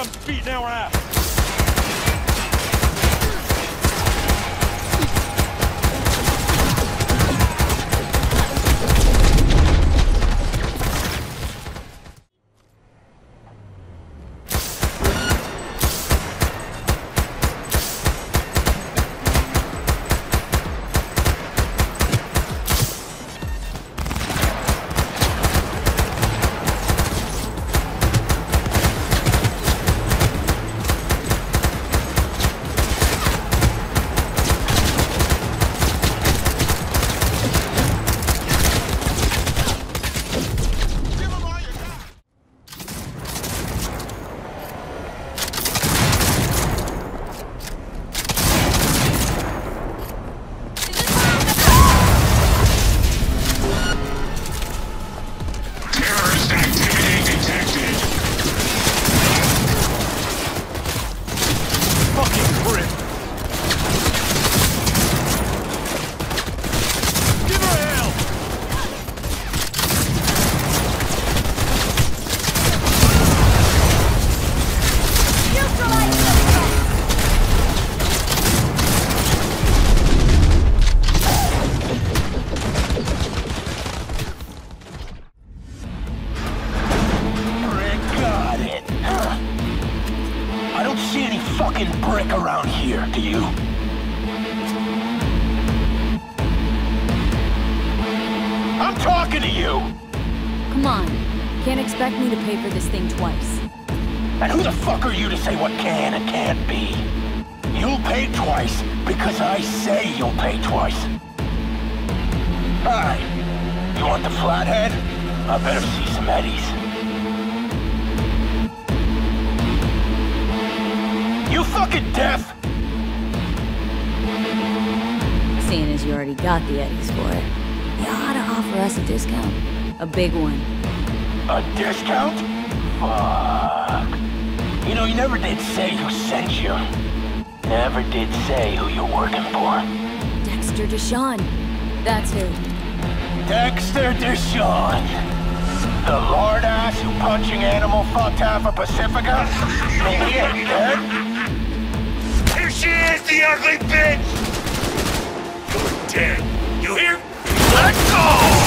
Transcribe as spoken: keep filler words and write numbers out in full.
comes beating our ass. Around here, do you? I'm talking to you! Come on. Can't expect me to pay for this thing twice. And who the fuck are you to say what can and can't be? You'll pay twice because I say you'll pay twice. Alright. You want the flathead? I better see some eddies. You fucking deaf? Seeing as you already got the eddies for it, you ought to offer us a discount. A big one. A discount? Fuck. You know, you never did say who sent you. Never did say who you're working for. Dexter Deshawn. That's who. Dexter Deshawn. The lord ass who punching animal fucked half of Pacifica? He ain't dead. Here she is, the ugly bitch! You're dead. You hear? Let's go!